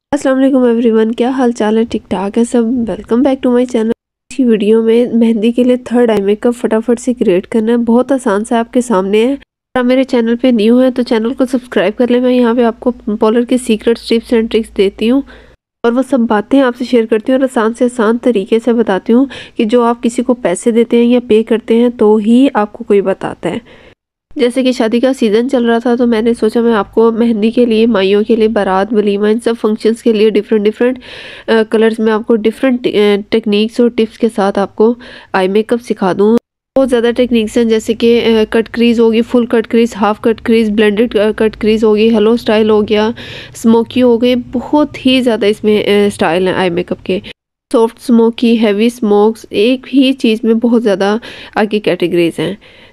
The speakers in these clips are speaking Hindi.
अस्सलाम वालेकुम एवरीवन, क्या हाल चाल है? ठीक ठाक है सब। Welcome back to my channel. इस वीडियो में मेहंदी के लिए थर्ड आई मेकअप फटाफट से क्रिएट करना है। बहुत आसान सा आपके सामने है। अगर आप मेरे चैनल पे न्यू है तो चैनल को सब्सक्राइब कर ले। मैं यहाँ पे आपको पार्लर के सीक्रेट टिप्स एंड ट्रिक्स देती हूँ और वो सब बातें आपसे शेयर करती हूँ और आसान से आसान तरीके से बताती हूँ कि जो आप किसी को पैसे देते हैं या पे करते हैं तो ही आपको कोई बताता है। जैसे कि शादी का सीज़न चल रहा था तो मैंने सोचा मैं आपको मेहंदी के लिए, माइयों के लिए, बारात, वलीमा, इन सब फंक्शंस के लिए डिफरेंट डिफरेंट कलर्स में आपको डिफरेंट टेक्निक्स और टिप्स के साथ आपको आई मेकअप सिखा दूँ। बहुत ज़्यादा टेक्निक्स हैं, जैसे कि कट क्रीज होगी, full cut crease, half cut crease, blended cut crease होगी, हेलो स्टाइल हो गया, स्मोकी हो गई। बहुत ही ज़्यादा इसमें स्टाइल हैं आई मेकअप के। सॉफ्ट स्मोकी, हैवी स्मोक्स, एक ही चीज़ में बहुत ज़्यादा आगे कैटेगरीज हैं।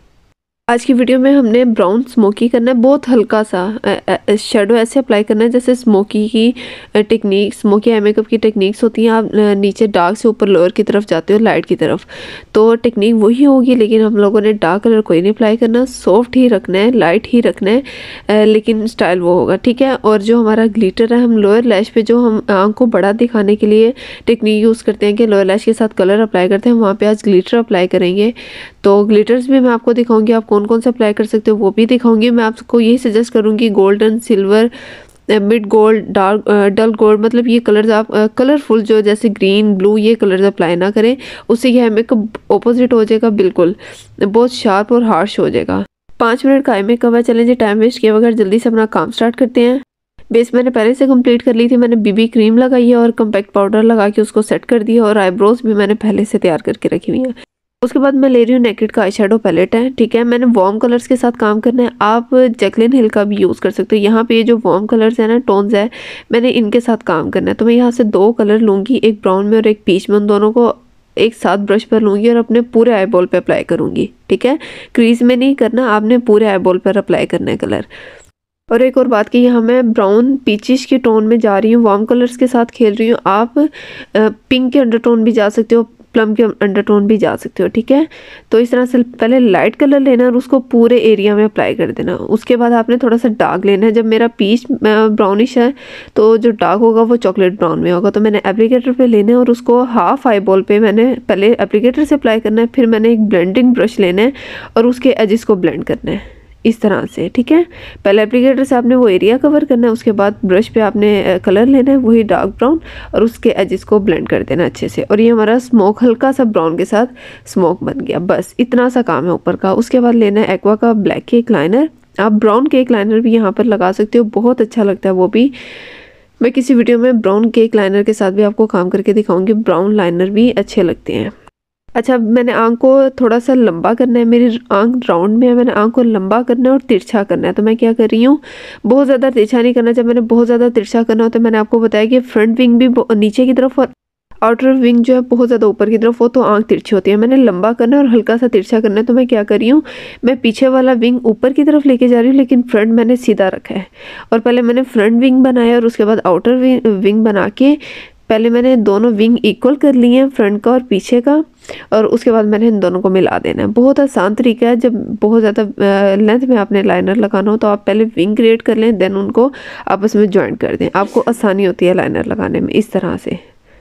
आज की वीडियो में हमने ब्राउन स्मोकी करना है। बहुत हल्का सा शेडो ऐसे अप्लाई करना है जैसे स्मोकी की टेक्निक, स्मोकी आई मेकअप की टेक्निक्स होती हैं। आप नीचे डार्क से ऊपर लोअर की तरफ जाते हो, लाइट की तरफ, तो टेक्निक वही होगी, लेकिन हम लोगों ने डार्क कलर कोई नहीं अप्लाई करना, सॉफ्ट ही रखना है, लाइट ही रखना है, लेकिन स्टाइल वो होगा, ठीक है। और जो हमारा ग्लिटर है, हम लोअर लैश पे जो हम आँख को बड़ा दिखाने के लिए टेक्निक यूज़ करते हैं कि लोअर लैश के साथ कलर अप्लाई करते हैं, वहाँ पर आज ग्लिटर अप्लाई करेंगे। तो ग्लिटर्स भी मैं आपको दिखाऊंगी, आप कौन कौन सा अप्लाई कर सकते हो वो भी दिखाऊंगी। मैं आपको यही सजेस्ट करूंगी golden, silver, mid gold, dark, dull gold, मतलब ये कलर्स आप कलरफुल जो जैसे ग्रीन, ब्लू, ये कलर्स अप्लाई ना करें। उससे यह मेकअप ऑपोजिट हो जाएगा, बिल्कुल बहुत शार्प और हार्श हो जाएगा। 5 मिनट का आई मेकअप है। चलें जी, टाइम वेस्ट किए बगैर जल्दी से अपना काम स्टार्ट करते हैं। बेस मैंने पहले से कंप्लीट कर ली थी। मैंने बीबी क्रीम लगाई है और कम्पैक्ट पाउडर लगा के उसको सेट कर दिया और आईब्रोज भी मैंने पहले से तैयार करके रखी हुई है। उसके बाद मैं ले रही हूँ नेकेड का आई शेडो पैलेट है, ठीक है। मैंने वार्म कलर्स के साथ काम करना है। आप जैकलिन हिल का भी यूज़ कर सकते हो। यहाँ पे ये जो वार्म कलर्स है ना, टोन्स है, मैंने इनके साथ काम करना है। तो मैं यहाँ से 2 कलर लूँगी, एक ब्राउन में और एक पीच में। उन दोनों को एक साथ ब्रश पर लूँगी और अपने पूरे आई बॉल पर अप्लाई करूँगी, ठीक है। क्रीज में नहीं करना, आपने पूरे आई बॉल पर अप्लाई करना है कलर। और एक और बात की, यहाँ मैं ब्राउन पीचिश की टोन में जा रही हूँ, वार्म कलर्स के साथ खेल रही हूँ। आप पिंक के अंडरटोन भी जा सकते हो, प्लम के अंडरटोन भी जा सकते हो, ठीक है। तो इस तरह से पहले लाइट कलर लेना और उसको पूरे एरिया में अप्लाई कर देना। उसके बाद आपने थोड़ा सा डार्क लेना है। जब मेरा पीच ब्राउनिश है तो जो डार्क होगा वो चॉकलेट ब्राउन में होगा। तो मैंने एप्लीकेटर पे लेना है और उसको हाफ आई बॉल पे मैंने पहले एप्लीकेटर से अप्लाई करना है। फिर मैंने एक ब्लेंडिंग ब्रश लेना है और उसके एजेस को ब्लेंड करना है इस तरह से, ठीक है। पहले एप्लीकेटर से आपने वो एरिया कवर करना है, उसके बाद ब्रश पे आपने कलर लेना है, वही डार्क ब्राउन, और उसके एजेस को ब्लेंड कर देना अच्छे से। और ये हमारा स्मोक हल्का सा ब्राउन के साथ स्मोक बन गया। बस इतना सा काम है ऊपर का। उसके बाद लेना है एक्वा का ब्लैक केक लाइनर। आप ब्राउन केक लाइनर भी यहाँ पर लगा सकते हो, बहुत अच्छा लगता है वो भी। मैं किसी वीडियो में ब्राउन केक लाइनर के साथ भी आपको काम करके दिखाऊंगी। ब्राउन लाइनर भी अच्छे लगते हैं। अच्छा, मैंने आँख को थोड़ा सा लंबा करना है। मेरी आँख राउंड में है, मैंने आँख को लंबा करना है और तिरछा करना है। तो मैं क्या कर रही हूँ, बहुत ज़्यादा तिरछा नहीं करना। जब मैंने बहुत ज़्यादा तिरछा करना होता है, मैंने आपको बताया कि फ्रंट विंग भी नीचे की तरफ और आउटर विंग जो है बहुत ज़्यादा ऊपर की तरफ हो, तो आँख तिरछी होती है। मैंने लंबा करना है और हल्का सा तिरछा करना है। तो मैं क्या कर रही हूँ, मैं पीछे वाला विंग ऊपर की तरफ लेके जा रही हूँ, लेकिन फ्रंट मैंने सीधा रखा है। और पहले मैंने फ्रंट विंग बनाया और उसके बाद आउटर विंग बना के पहले मैंने दोनों विंग इक्वल कर लिए हैं, फ्रंट का और पीछे का, और उसके बाद मैंने इन दोनों को मिला देना है। बहुत आसान तरीका है। जब बहुत ज़्यादा लेंथ में आपने लाइनर लगाना हो तो आप पहले विंग क्रिएट कर लें, देन उनको आपस में जॉइंट कर दें। आपको आसानी होती है लाइनर लगाने में इस तरह से,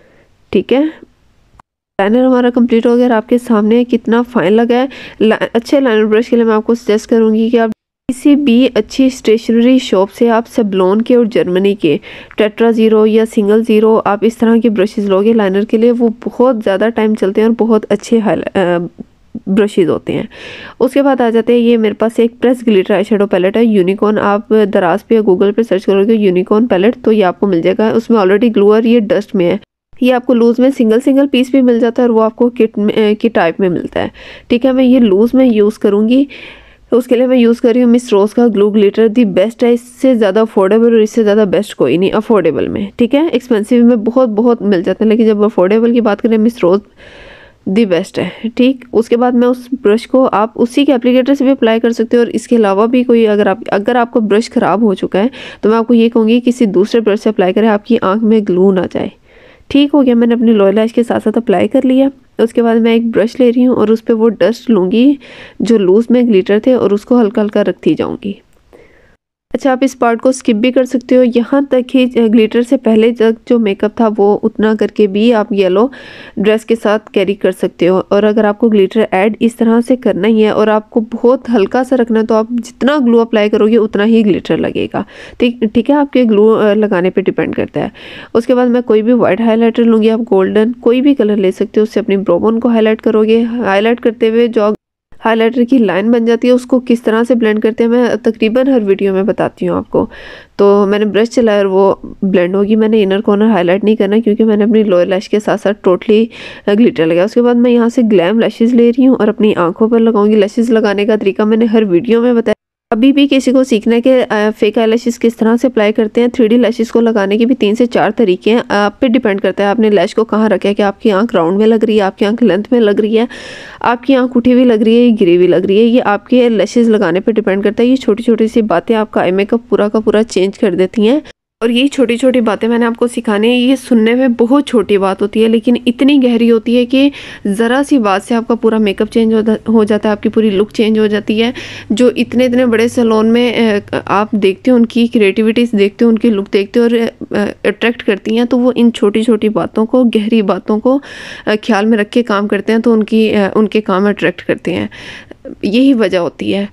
ठीक है। लाइनर हमारा कंप्लीट हो गया और आपके सामने कितना फाइन लगा है। अच्छे लाइनर ब्रश के लिए मैं आपको सजेस्ट करूँगी कि आप किसी भी अच्छी स्टेशनरी शॉप से आप सेवलॉन के और जर्मनी के टेट्रा ज़ीरो या सिंगल ज़ीरो, आप इस तरह के ब्रशेज़ लोगे लाइनर के लिए, वो बहुत ज़्यादा टाइम चलते हैं और बहुत अच्छे ब्रशेज़ होते हैं। उसके बाद आ जाते हैं, ये मेरे पास एक press glitter eye shadow palette है, यूनिकॉर्न। आप दराज पे या गूगल पे सर्च करोगे यूनिकॉर्न पैलेट तो ये आपको मिल जाएगा। उसमें ऑलरेडी ग्लू और ये डस्ट में है। ये आपको लूज़ में सिंगल पीस भी मिल जाता है और वो आपको किट टाइप में मिलता है, ठीक है। मैं ये लूज़ में यूज़ करूँगी, तो उसके लिए मैं यूज़ कर रही हूँ मिस रोज़ का ग्लू ग्लिटर। दी बेस्ट है, इससे ज़्यादा अफोर्डेबल और इससे ज़्यादा बेस्ट कोई नहीं अफोर्डेबल में, ठीक है। एक्सपेंसिव में बहुत मिल जाते हैं, लेकिन जब अफोर्डेबल की बात करें, मिस रोज़ दी बेस्ट है, ठीक। उसके बाद मैं उस ब्रश को आप उसी के एप्लीकेटर से भी अप्लाई कर सकते हो। और इसके अलावा भी कोई अगर आपका ब्रश ख़राब हो चुका है तो मैं आपको ये कहूँगी किसी दूसरे ब्रश से अप्लाई करें, आपकी आँख में ग्लू ना जाए। ठीक हो गया, मैंने अपनी लोअर लैश के साथ साथ अप्लाई कर लिया। उसके बाद मैं एक ब्रश ले रही हूँ और उस पर वो डस्ट लूँगी जो लूज़ में ग्लिटर थे और उसको हल्का हल्का रखती जाऊँगी। अच्छा, आप इस पार्ट को स्किप भी कर सकते हो। यहाँ तक ही ग्लिटर से पहले तक जो मेकअप था वो उतना करके भी आप येलो ड्रेस के साथ कैरी कर सकते हो। और अगर आपको ग्लिटर ऐड इस तरह से करना ही है और आपको बहुत हल्का सा रखना है तो आप जितना ग्लू अप्लाई करोगे उतना ही ग्लिटर लगेगा। ठीक है, आपके ग्लू लगाने पर डिपेंड करता है। उसके बाद मैं कोई भी वाइट हाईलाइटर लूँगी, आप गोल्डन कोई भी कलर ले सकते हो। उससे अपनी ब्रो बोन को हाईलाइट करोगे। हाईलाइट करते हुए जो हाइलाइटर की लाइन बन जाती है उसको किस तरह से ब्लेंड करते हैं मैं तकरीबन हर वीडियो में बताती हूँ आपको। तो मैंने ब्रश चलाया और वो ब्लेंड होगी। मैंने इनर कॉर्नर हाईलाइट नहीं करना क्योंकि मैंने अपनी लोअर लैश के साथ साथ टोटली ग्लिटर लगाया। उसके बाद मैं यहाँ से ग्लैम लैशेज़ ले रही हूँ और अपनी आंखों पर लगाऊंगी। लैशेज़ लगाने का तरीका मैंने हर वीडियो में बताया। अभी भी किसी को सीखना है कि फेक आई लैशेज़ किस तरह से अप्लाई करते हैं। 3D लैशेज़ को लगाने के भी 3 से 4 तरीके हैं। आप पे डिपेंड करता है आपने लैश को कहाँ रखा है, कि आपकी आंख राउंड में लग रही है, आपकी आंख लेंथ में लग रही है, आपकी आंख उठी हुई लग रही है, गिरी हुई लग रही है। ये आपके लैशेज़ लगाने पे डिपेंड करता है। ये छोटी छोटी सी बातें आपका आई मेकअप पूरा का पूरा चेंज कर देती हैं। और ये छोटी छोटी बातें मैंने आपको सिखानी है। ये सुनने में बहुत छोटी बात होती है लेकिन इतनी गहरी होती है कि ज़रा सी बात से आपका पूरा मेकअप चेंज हो जाता है, आपकी पूरी लुक चेंज हो जाती है। जो इतने इतने बड़े सैलून में आप देखते हो, उनकी क्रिएटिविटीज देखते हो, उनकी लुक देखते हो और अट्रैक्ट करती हैं, तो वो इन छोटी छोटी बातों को, गहरी बातों को ख्याल में रख के काम करते हैं, तो उनके काम अट्रैक्ट करते हैं। यही वजह होती है।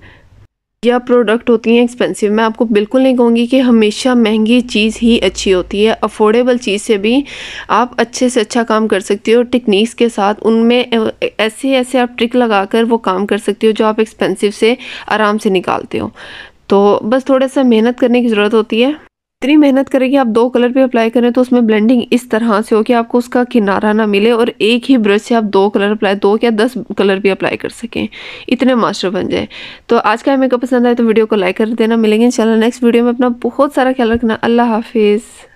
या प्रोडक्ट होती हैं एक्सपेंसिव। मैं आपको बिल्कुल नहीं कहूँगी कि हमेशा महंगी चीज़ ही अच्छी होती है। अफोर्डेबल चीज़ से भी आप अच्छे से अच्छा काम कर सकते हो टेक्निक्स के साथ। उनमें ऐसे ऐसे आप ट्रिक लगाकर वो काम कर सकते हो जो आप एक्सपेंसिव से आराम से निकालते हो। तो बस थोड़ा सा मेहनत करने की ज़रूरत होती है। इतनी मेहनत करें आप 2 कलर भी अप्लाई करें तो उसमें ब्लेंडिंग इस तरह से हो कि आपको उसका किनारा ना मिले और एक ही ब्रश से आप 2 कलर अप्लाई, 2 क्या 10 कलर भी अप्लाई कर सकें, इतने मास्टर बन जाए। तो आज का मेकअप पसंद आए तो वीडियो को लाइक कर देना। मिलेंगे इंशाल्लाह नेक्स्ट वीडियो में। अपना बहुत सारा ख्याल रखना। अल्लाह हाफिज़।